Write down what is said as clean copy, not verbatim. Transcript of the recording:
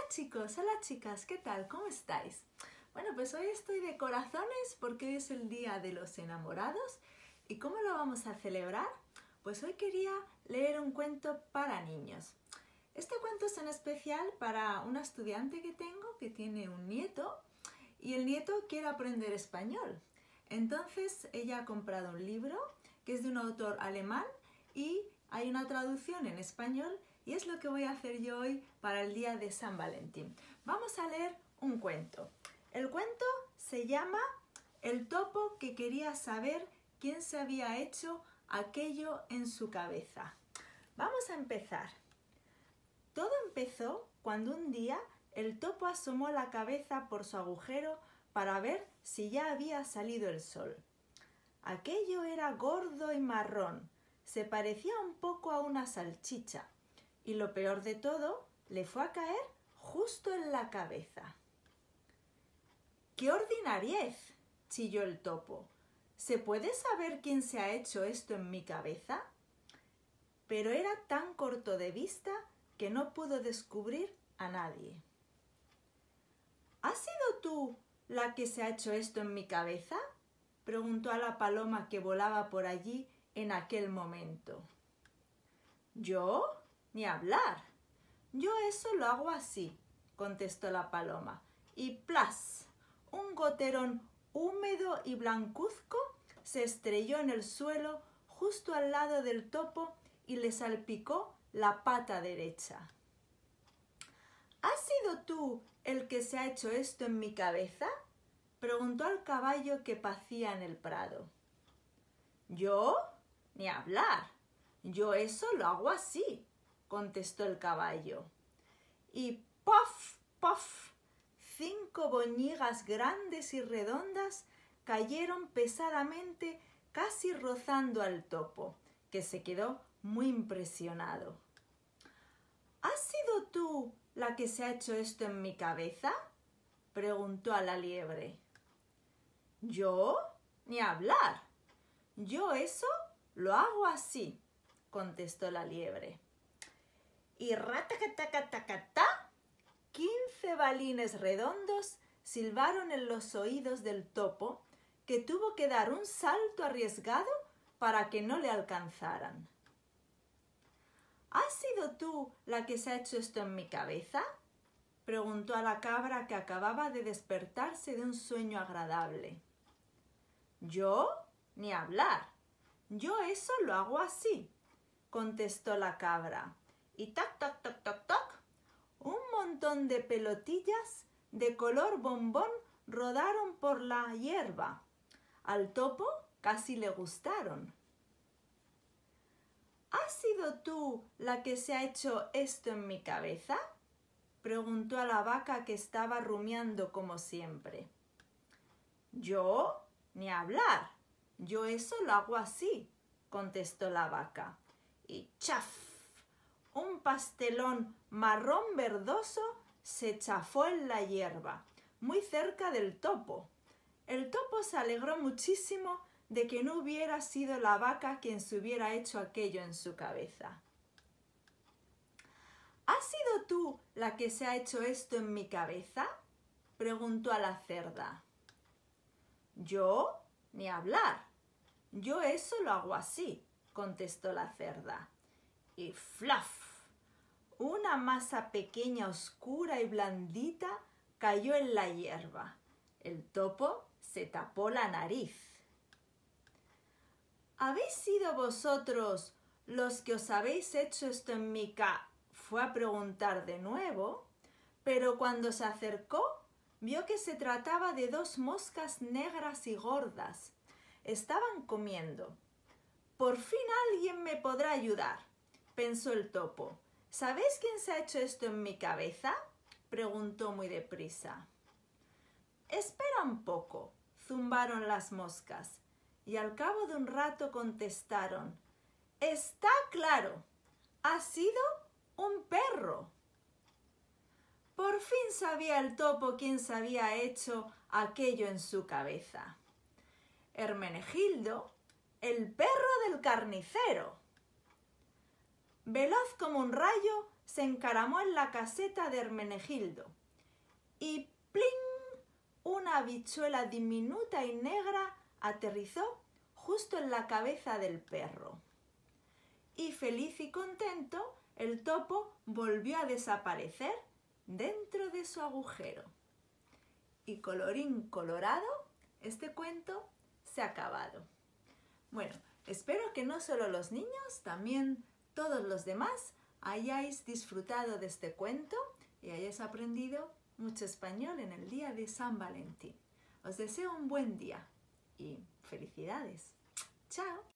chicos, hola chicas, ¿qué tal? ¿Cómo estáis? Bueno, pues hoy estoy de corazones porque hoy es el Día de los Enamorados. ¿Y cómo lo vamos a celebrar? Pues hoy quería leer un cuento para niños. Este cuento es en especial para una estudiante que tengo que tiene un nieto y el nieto quiere aprender español. Entonces ella ha comprado un libro que es de un autor alemán y hay una traducción en español y es lo que voy a hacer yo hoy para el día de San Valentín. Vamos a leer un cuento. El cuento se llama El topo que quería saber quién se había hecho aquello en su cabeza. Vamos a empezar. Todo empezó cuando un día el topo asomó la cabeza por su agujero para ver si ya había salido el sol. Aquello era gordo y marrón, se parecía un poco a una salchicha y lo peor de todo, le fue a caer justo en la cabeza. ¡Qué ordinariez!, chilló el topo. ¿Se puede saber quién se ha hecho esto en mi cabeza? Pero era tan corto de vista que no pudo descubrir a nadie. ¿Has sido tú la que se ha hecho esto en mi cabeza?, preguntó a la paloma que volaba por allí en aquel momento. ¿Yo? Ni hablar. Yo eso lo hago así, contestó la paloma. Y ¡plas! Un goterón húmedo y blancuzco se estrelló en el suelo justo al lado del topo y le salpicó la pata derecha. ¿Has sido tú el que se ha hecho esto en mi cabeza?, preguntó al caballo que pacía en el prado. ¿Yo? Ni hablar. Yo eso lo hago así, contestó el caballo. Y ¡puff, puff! 5 boñigas grandes y redondas cayeron pesadamente, casi rozando al topo, que se quedó muy impresionado. ¿Has sido tú la que se ha hecho esto en mi cabeza?, preguntó a la liebre. ¿Yo? Ni hablar. Yo eso lo hago así, contestó la liebre. Y ratacatacatacatá, 15 balines redondos silbaron en los oídos del topo, que tuvo que dar un salto arriesgado para que no le alcanzaran. ¿Has sido tú la que se ha hecho esto en mi cabeza?, preguntó a la cabra que acababa de despertarse de un sueño agradable. ¿Yo? Ni hablar. Yo eso lo hago así, contestó la cabra. Y tac, tac, tac, tac, tac, un montón de pelotillas de color bombón rodaron por la hierba. Al topo casi le gustaron. ¿Has sido tú la que se ha hecho esto en mi cabeza?, preguntó a la vaca que estaba rumiando como siempre. ¿Yo? Ni hablar. Yo eso lo hago así, contestó la vaca. Y ¡chaf! Un pastelón marrón verdoso se chafó en la hierba, muy cerca del topo. El topo se alegró muchísimo de que no hubiera sido la vaca quien se hubiera hecho aquello en su cabeza. ¿Has sido tú la que se ha hecho esto en mi cabeza?, preguntó a la cerda. ¿Yo? Ni hablar. Yo eso lo hago así, contestó la cerda. Y ¡flaf! Una masa pequeña, oscura y blandita cayó en la hierba. El topo se tapó la nariz. ¿Habéis sido vosotros los que os habéis hecho esto en mi cabeza?, fue a preguntar de nuevo, pero cuando se acercó vio que se trataba de 2 moscas negras y gordas. Estaban comiendo. Por fin alguien me podrá ayudar, pensó el topo. ¿Sabéis quién se ha hecho esto en mi cabeza?, preguntó muy deprisa. Espera un poco, zumbaron las moscas, y al cabo de un rato contestaron. Está claro, ha sido un perro. Por fin sabía el topo quién se había hecho aquello en su cabeza. Hermenegildo, el perro del carnicero. Veloz como un rayo, se encaramó en la caseta de Hermenegildo y ¡pling! Una habichuela diminuta y negra aterrizó justo en la cabeza del perro. Y feliz y contento, el topo volvió a desaparecer dentro de su agujero. Y colorín colorado, este cuento se ha acabado. Bueno, espero que no solo los niños, también todos los demás hayáis disfrutado de este cuento y hayáis aprendido mucho español en el día de San Valentín. Os deseo un buen día y felicidades. ¡Chao!